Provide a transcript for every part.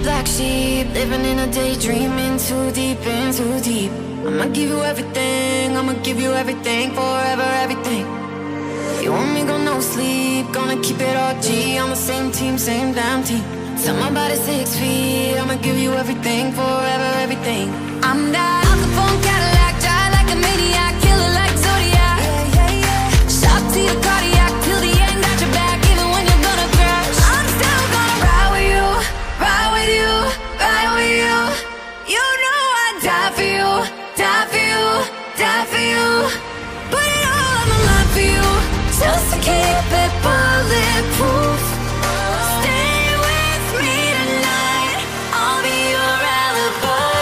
black sheep, living in a daydream, in too deep, in too deep. I'ma give you everything, I'ma give you everything, forever everything. You want me, go no sleep, gonna keep it all G, on the same team, same damn team. Tell my body 6 feet, I'ma give you everything, forever everything. I'm that Al Capone Cadillac, drive like a maniac, killer like Zodiac. Yeah, yeah, yeah. Shock to your cardiac, till the end, got your back, even when you're gonna crash. I'm still gonna ride with you, ride with you, ride with you. You know I'd die for you, die for you, die for you. Put it all on the line for you, just to keep it bulletproof. Stay with me tonight, I'll be your alibi.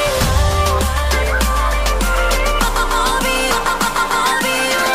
I'll be your alibi.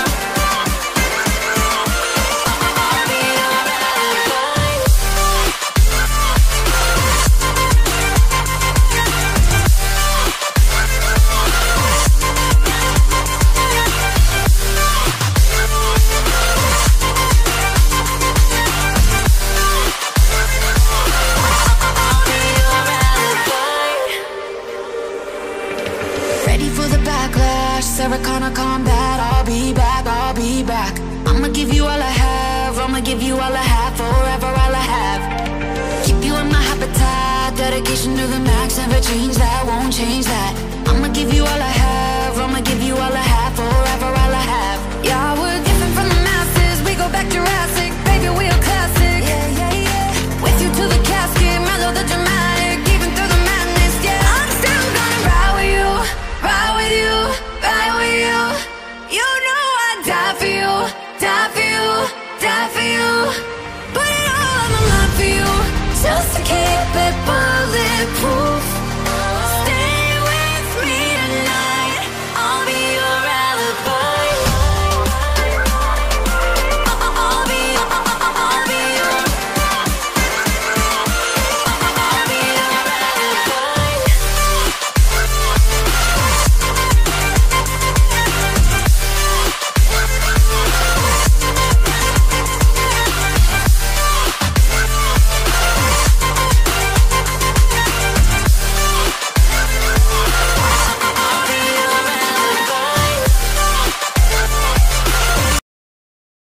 Ready for the backlash, Sarah Connor combat. I'll be back, I'll be back. I'ma give you all I have, I'ma give you all I have, forever all I have. Keep you in my habitat, dedication to the max, never change that, won't change that. I'ma give you all I have, I'ma give you all I have, forever all I have. Yeah, we're different from the masses, we go back Jurassic, baby, we're classic. Yeah, yeah, yeah. With you to the casket, mellow the dramatic, even through the madness, yeah. I'm still gonna ride with you, ride with you, ride with you. You know I'd die for you, die for you, die for you. Put it all on the line for you, just to keep it bulletproof.